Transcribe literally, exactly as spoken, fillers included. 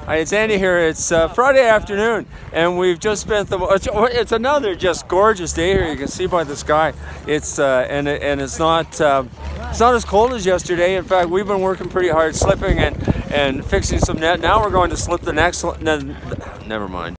Hi, it's Andy here. It's uh, Friday afternoon, and we've just spent the. It's, it's another just gorgeous day here. You can see by the sky. It's uh, and and it's not uh, it's not as cold as yesterday. In fact, we've been working pretty hard, slipping and and fixing some net. Now we're going to slip the next. Never mind.